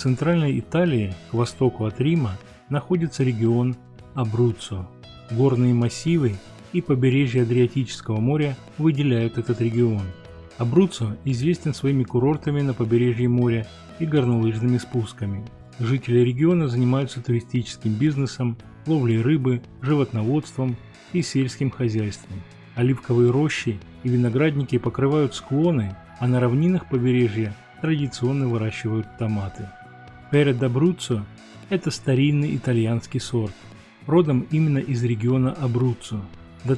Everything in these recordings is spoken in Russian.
центральной Италии, к востоку от Рима, находится регион Абруццо. Горные массивы и побережье Адриатического моря выделяют этот регион. Абруццо известен своими курортами на побережье моря и горнолыжными спусками. Жители региона занимаются туристическим бизнесом, ловлей рыбы, животноводством и сельским хозяйством. Оливковые рощи и виноградники покрывают склоны, а на равнинах побережья традиционно выращивают томаты. Пере д'Абруццо – это старинный итальянский сорт, родом именно из региона Абруццо. До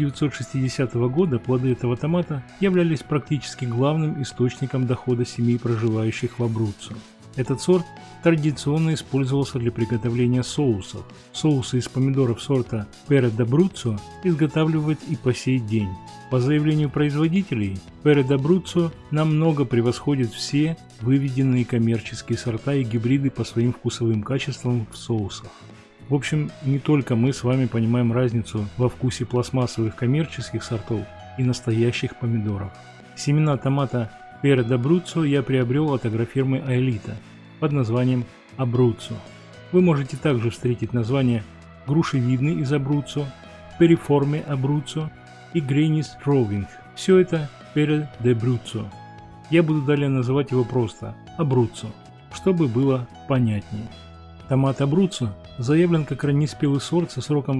1960 года плоды этого томата являлись практически главным источником дохода семей, проживающих в Абруццо. Этот сорт традиционно использовался для приготовления соусов. Соусы из помидоров сорта Пере д'Абруццо изготавливают и по сей день. По заявлению производителей, Пере д'Абруццо намного превосходит все выведенные коммерческие сорта и гибриды по своим вкусовым качествам в соусах. В общем, не только мы с вами понимаем разницу во вкусе пластмассовых коммерческих сортов и настоящих помидоров. Семена томата Пере д'Абруццо я приобрел от агрофирмы Аэлита под названием Абруццо. Вы можете также встретить названия грушевидный из Абруццо, периформе Абруццо и Гренис Ровинг. Все это Пере д'Абруццо. Я буду далее называть его просто Абруццо, чтобы было понятнее. Томат Абруццо заявлен как раннеспелый сорт со сроком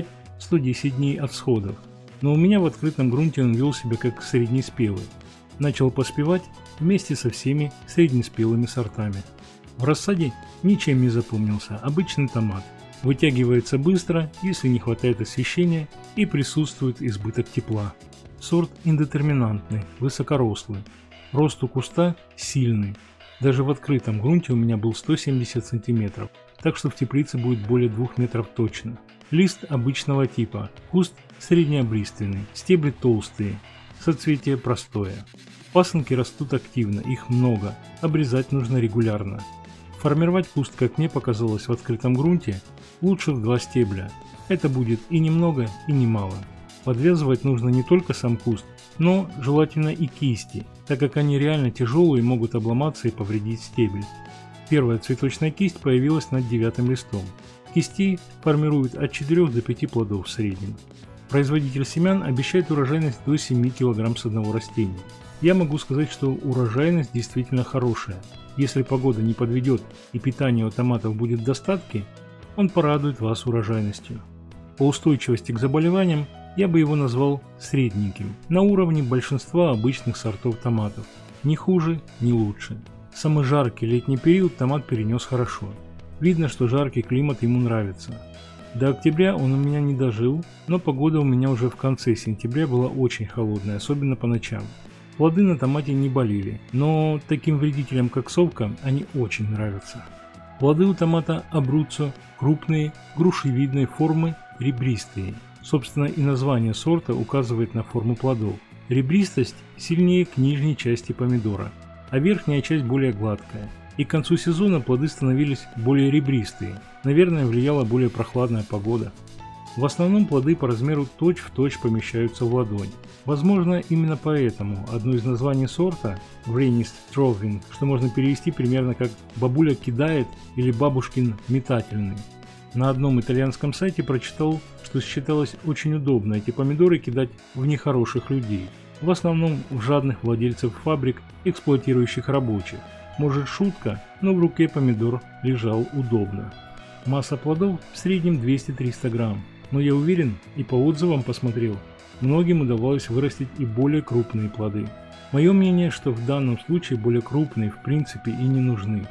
105-110 дней от всходов, но у меня в открытом грунте он вел себя как среднеспелый. Начал поспевать вместе со всеми среднеспелыми сортами. В рассаде ничем не запомнился, обычный томат. Вытягивается быстро, если не хватает освещения и присутствует избыток тепла. Сорт индетерминантный, высокорослый. Рост у куста сильный. Даже в открытом грунте у меня был 170 см, так что в теплице будет более 2 метров точно. Лист обычного типа, куст среднеобрийственный, стебли толстые, соцветие простое. Пасынки растут активно, их много, обрезать нужно регулярно. Формировать куст, как мне показалось, в открытом грунте лучше в 2 стебля. Это будет и немного, и немало. Подвязывать нужно не только сам куст, но желательно и кисти, так как они реально тяжелые и могут обломаться и повредить стебель. Первая цветочная кисть появилась над 9-м листом. Кисти формируют от 4 до 5 плодов в среднем. Производитель семян обещает урожайность до 7 кг с одного растения. Я могу сказать, что урожайность действительно хорошая. Если погода не подведет и питание у томатов будет в достатке, он порадует вас урожайностью. По устойчивости к заболеваниям я бы его назвал средненьким, на уровне большинства обычных сортов томатов. Ни хуже, ни лучше. Самый жаркий летний период томат перенес хорошо. Видно, что жаркий климат ему нравится. До октября он у меня не дожил, но погода у меня уже в конце сентября была очень холодная, особенно по ночам. Плоды на томате не болели, но таким вредителям, как совка, они очень нравятся. Плоды у томата Абруццо крупные, грушевидной формы, ребристые. Собственно, и название сорта указывает на форму плодов. Ребристость сильнее к нижней части помидора, а верхняя часть более гладкая. И к концу сезона плоды становились более ребристые. Наверное, влияла более прохладная погода. В основном плоды по размеру точь-в-точь помещаются в ладонь. Возможно, именно поэтому одно из названий сорта Гренис Ровинг, что можно перевести примерно как «бабуля кидает» или «бабушкин метательный». На одном итальянском сайте прочитал, что считалось очень удобно эти помидоры кидать в нехороших людей, в основном в жадных владельцев фабрик, эксплуатирующих рабочих. Может, шутка, но в руке помидор лежал удобно. Масса плодов в среднем 200-300 грамм, но я уверен и по отзывам посмотрел, многим удавалось вырастить и более крупные плоды. Мое мнение, что в данном случае более крупные в принципе и не нужны.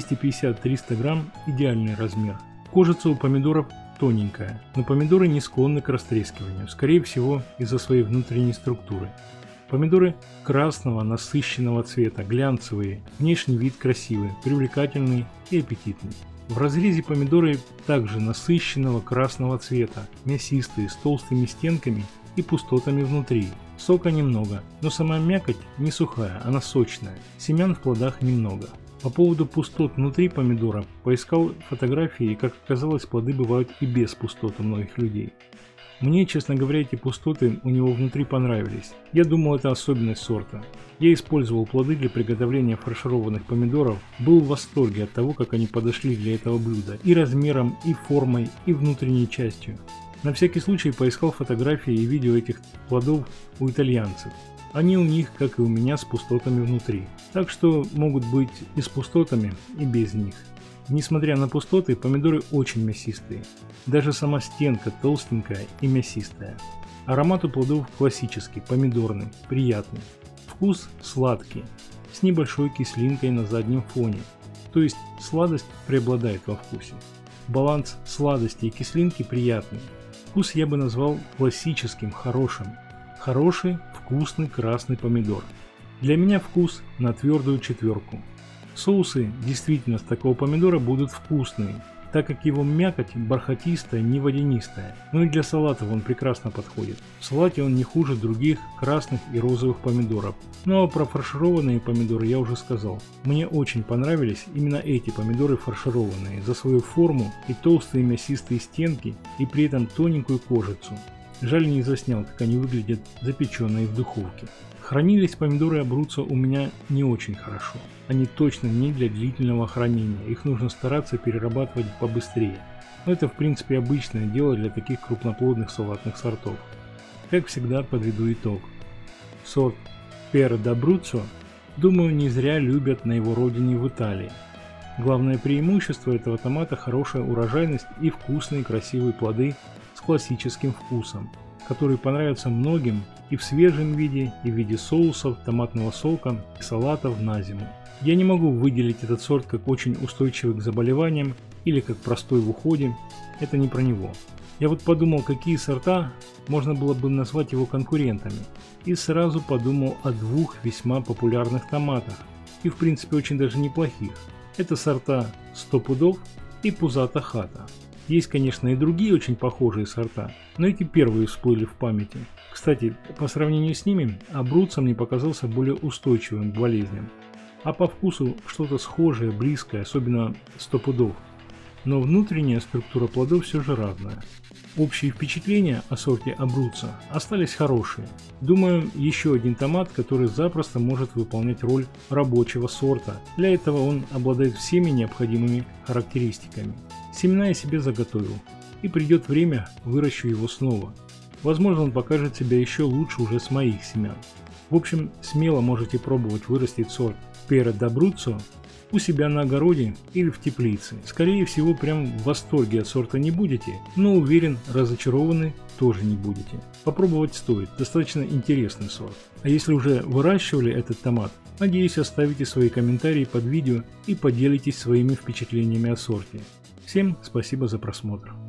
250-300 грамм – идеальный размер. Кожица у помидоров тоненькая, но помидоры не склонны к растрескиванию, скорее всего из-за своей внутренней структуры. Помидоры красного насыщенного цвета, глянцевые, внешний вид красивый, привлекательный и аппетитный. В разрезе помидоры также насыщенного красного цвета, мясистые, с толстыми стенками и пустотами внутри. Сока немного, но сама мякоть не сухая, она сочная, семян в плодах немного. По поводу пустот внутри помидора поискал фотографии, и как оказалось, плоды бывают и без пустот у многих людей. Мне, честно говоря, эти пустоты у него внутри понравились. Я думал, это особенность сорта. Я использовал плоды для приготовления фаршированных помидоров, был в восторге от того, как они подошли для этого блюда и размером, и формой, и внутренней частью. На всякий случай поискал фотографии и видео этих плодов у итальянцев. Они у них, как и у меня, с пустотами внутри. Так что могут быть и с пустотами, и без них. Несмотря на пустоты, помидоры очень мясистые. Даже сама стенка толстенькая и мясистая. Аромат у плодов классический, помидорный, приятный. Вкус сладкий, с небольшой кислинкой на заднем фоне. То есть сладость преобладает во вкусе. Баланс сладости и кислинки приятный. Вкус я бы назвал классическим, хорошим. Хороший, вкусный красный помидор. Для меня вкус на твердую четверку. Соусы действительно с такого помидора будут вкусные, так как его мякоть бархатистая, не водянистая. Но и для салатов он прекрасно подходит. В салате он не хуже других красных и розовых помидоров. Ну а про фаршированные помидоры я уже сказал. Мне очень понравились именно эти помидоры фаршированные за свою форму и толстые мясистые стенки и при этом тоненькую кожицу. Жаль, не заснял, как они выглядят запеченные в духовке. Хранились помидоры Абруццо у меня не очень хорошо. Они точно не для длительного хранения, их нужно стараться перерабатывать побыстрее. Но это в принципе обычное дело для таких крупноплодных салатных сортов. Как всегда, подведу итог. Сорт Пера d'Abruzzo, думаю, не зря любят на его родине в Италии. Главное преимущество этого томата – хорошая урожайность и вкусные красивые плоды с классическим вкусом, которые понравятся многим и в свежем виде, и в виде соусов, томатного сока и салатов на зиму. Я не могу выделить этот сорт как очень устойчивый к заболеваниям или как простой в уходе, это не про него. Я вот подумал, какие сорта можно было бы назвать его конкурентами, и сразу подумал о двух весьма популярных томатах, и в принципе очень даже неплохих. Это сорта «Сто пудов» и «Пузата хата». Есть, конечно, и другие очень похожие сорта, но эти первые всплыли в памяти. Кстати, по сравнению с ними, Абруццо мне показался более устойчивым к болезням. А по вкусу что-то схожее, близкое, особенно «Сто пудов». Но внутренняя структура плодов все же разная. Общие впечатления о сорте Абруццо остались хорошие. Думаю, еще один томат, который запросто может выполнять роль рабочего сорта. Для этого он обладает всеми необходимыми характеристиками. Семена я себе заготовил, и придет время, выращу его снова. Возможно, он покажет себя еще лучше уже с моих семян. В общем, смело можете пробовать вырастить сорт Пера d'Abruzzo у себя на огороде или в теплице. Скорее всего, прям в восторге от сорта не будете, но уверен, разочарованы тоже не будете. Попробовать стоит, достаточно интересный сорт. А если уже выращивали этот томат, надеюсь, оставите свои комментарии под видео и поделитесь своими впечатлениями о сорте. Всем спасибо за просмотр.